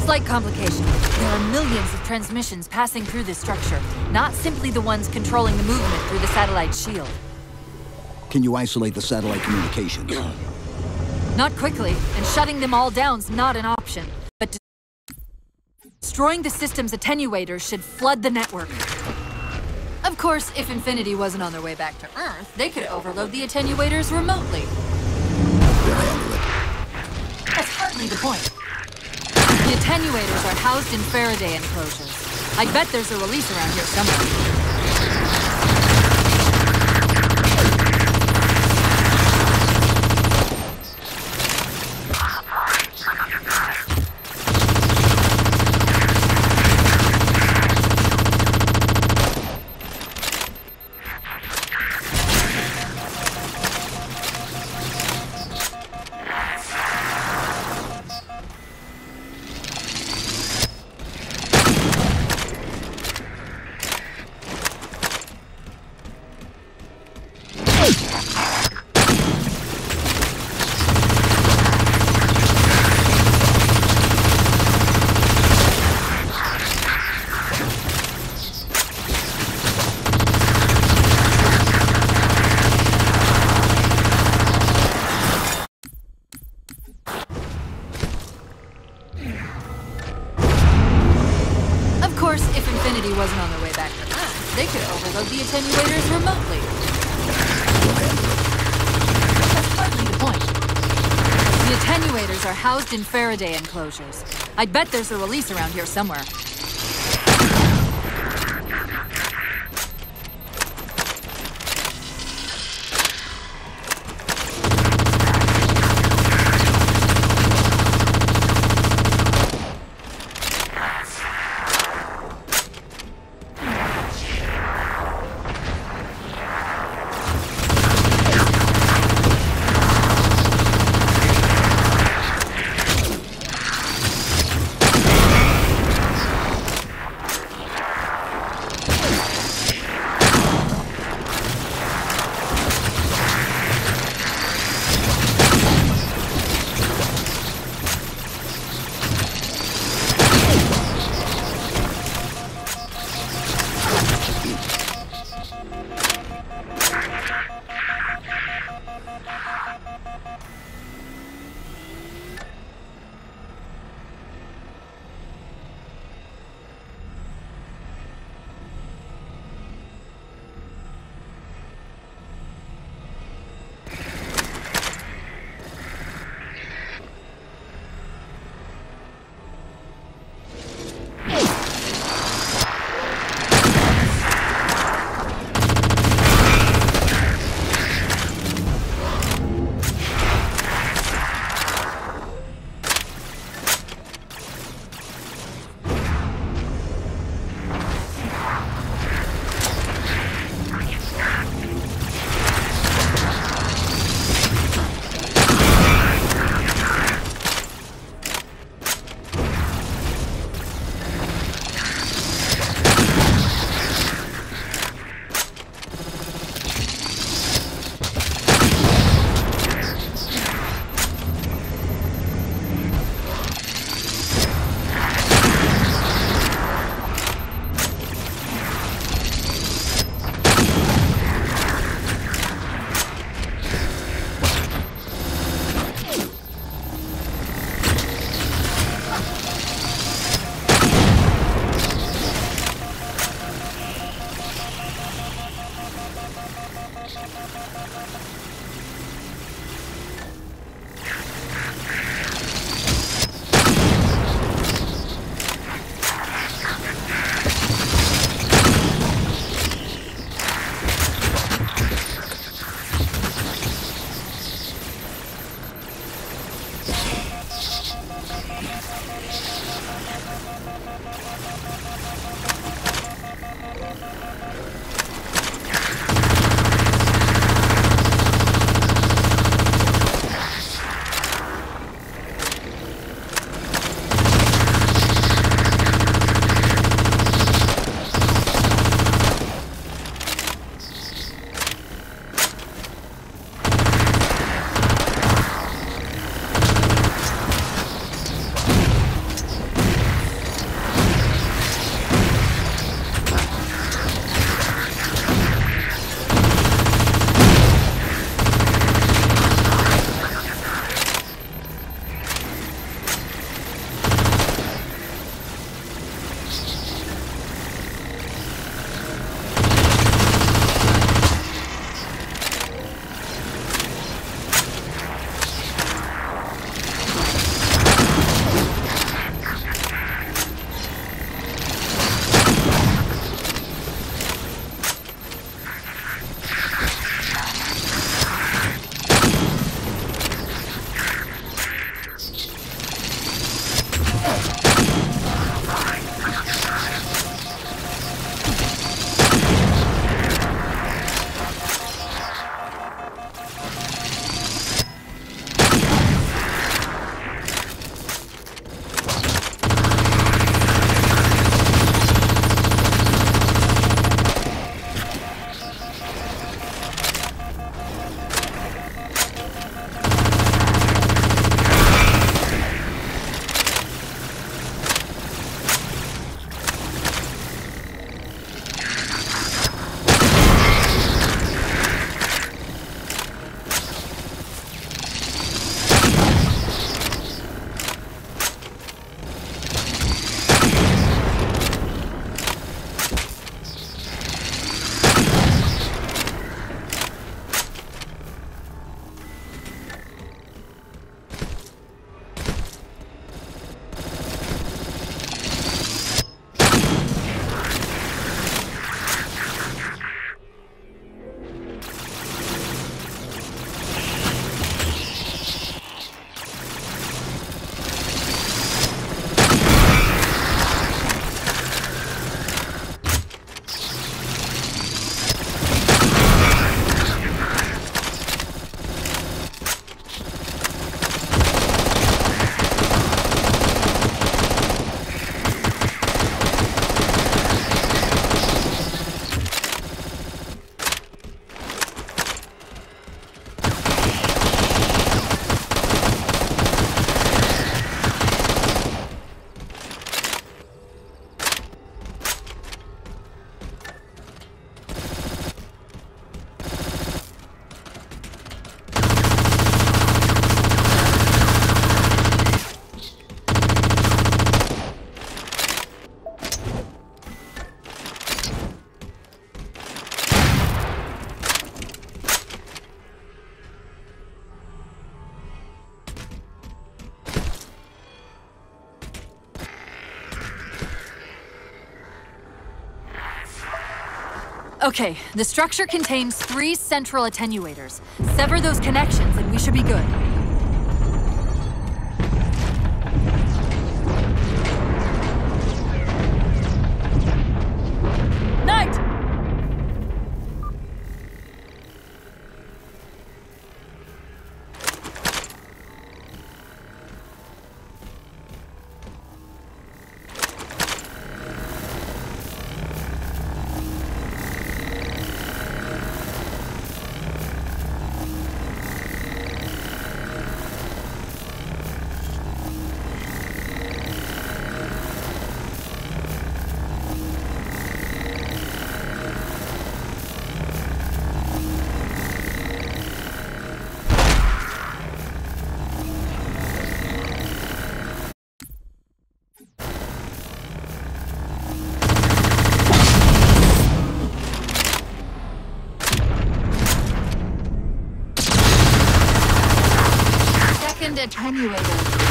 Slight complication. There are millions of transmissions passing through this structure, not simply the ones controlling the movement through the satellite shield. Can you isolate the satellite communications? Not quickly, and shutting them all down's not an option. But destroying the system's attenuators should flood the network. Of course, if Infinity wasn't on their way back to Earth, they could overload the attenuators remotely. We'll handle it. That's hardly the point. The attenuators are housed in Faraday enclosures. I bet there's a release around here somewhere. Wasn't on their way back to Earth, they could overload the attenuators remotely. That's hardly the point. The attenuators are housed in Faraday enclosures. I bet there's a release around here somewhere. Okay, the structure contains 3 central attenuators. Sever those connections and we should be good. Knight! Attenuator.